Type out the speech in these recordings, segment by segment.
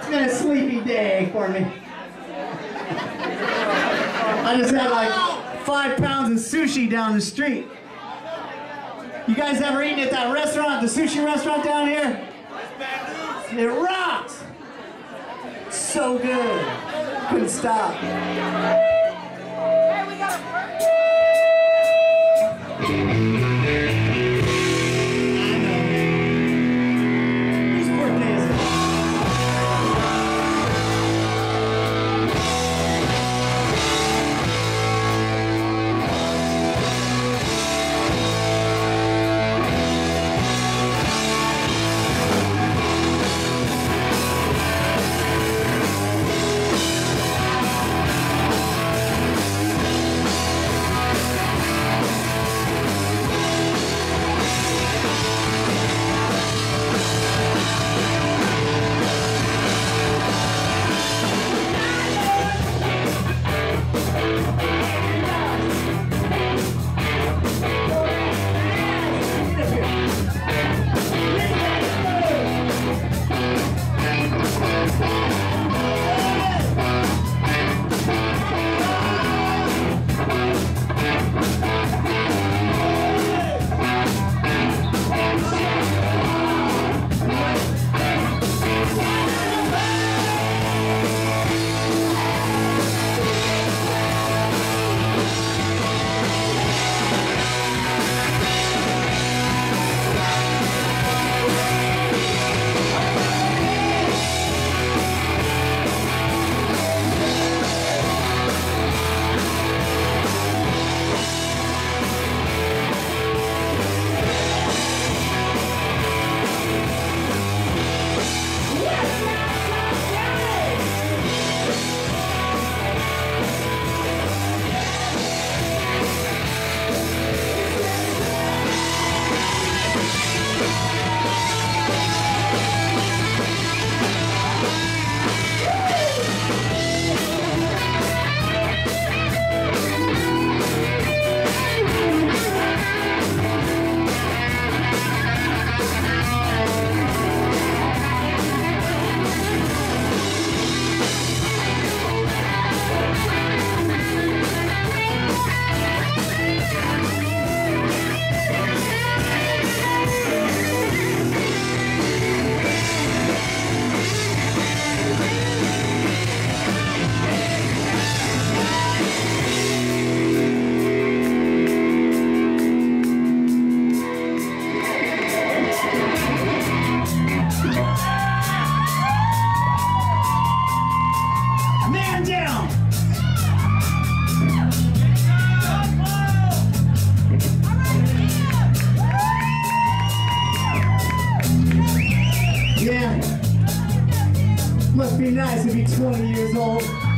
It's been a sleepy day for me. I just had like 5 pounds of sushi down the street. You guys ever eaten at that restaurant, the sushi restaurant down here? It rocks! So good. Couldn't stop. Hey, we got Whose birthday is it? Must be nice to be 20 years old.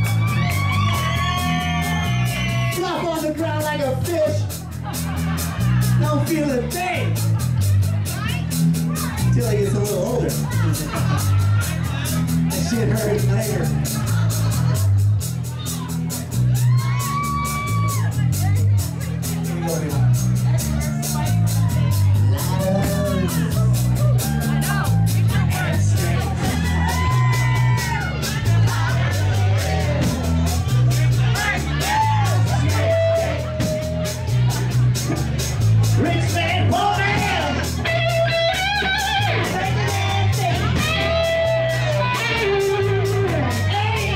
Flop on the ground like a fish. Don't feel a thing. Till he gets a little older. That shit hurts later. Hey!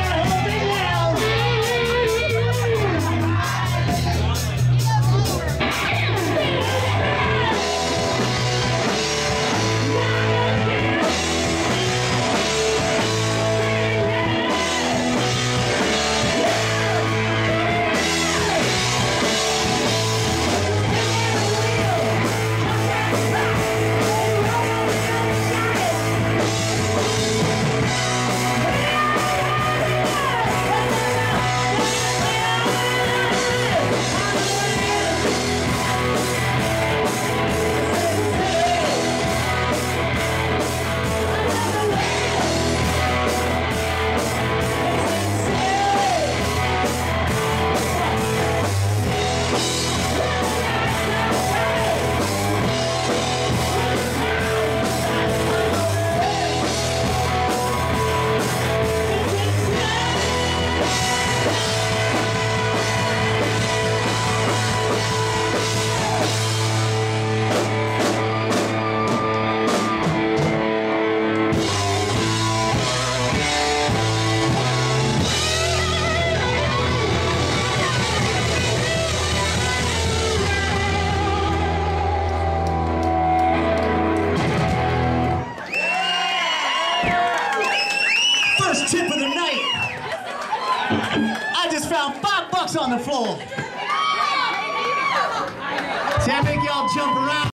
First tip of the night. I just found $5 on the floor. See, I make y'all jump around.